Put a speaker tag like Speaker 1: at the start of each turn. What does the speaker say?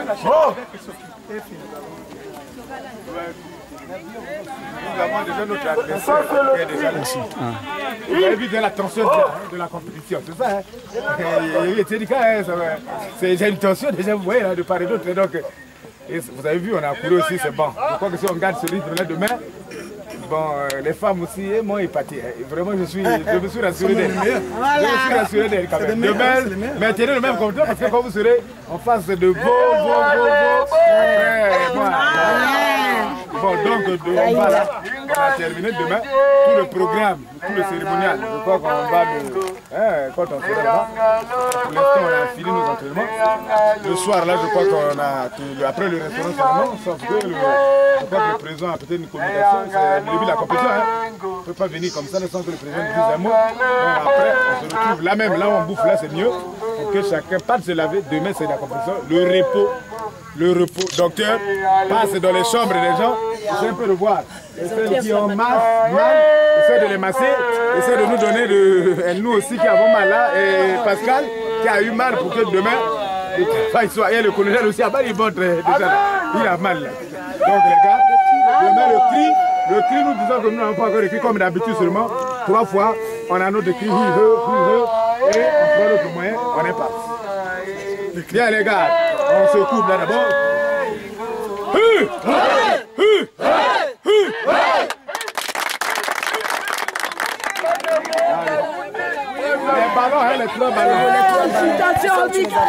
Speaker 1: Oh!
Speaker 2: Nous avons déjà notre adversaire qui est déjà là. Vous avez vu de la tension de la compétition, c'est ça. J'ai une tension déjà, vous voyez, là, de part et d'autre. Donc, et vous avez vu, on a couru aussi, c'est bon. Je crois que si on garde ce rythme-là demain, bon, les femmes aussi, moi, épaté. Vraiment, je me suis rassuré d'elle. Je me suis rassuré d'elle quand même. Demain, maintenez le même compteur parce que quand vous serez en face de beaux. Bon, donc, on va là. On a terminé demain tout le programme, tout le cérémonial. Je crois qu'on va quand on sera là. Pour l'instant, on a fini nos entraînements. Le soir, là, je crois qu'on a. Après le restaurant, seulement, sauf que je crois que le président a peut-être une communication. C'est le début de la compétition. On ne peut pas venir comme ça, sans que le président dise un mot. Donc après, on se retrouve là même, là où on bouffe, là, c'est mieux. Pour que chacun parte se laver. Demain, c'est la compétition. Le repos. Docteur, passe dans les chambres des gens. Essaie un peu de voir. Celles qui ont mal, essaie de les masser. Essaie de nous donner nous aussi qui avons mal là. Et Pascal qui a eu mal pour que demain le travail soit. Et le colonel aussi a mal, il a mal là. Donc les gars, demain le cri, nous disons que nous n'avons pas encore écrit comme d'habitude seulement. 3 fois, on a notre cri, et on prend notre moyen, on est parti. Bien les gars, on se coupe là d'abord. Les ballons, les 3 ballons.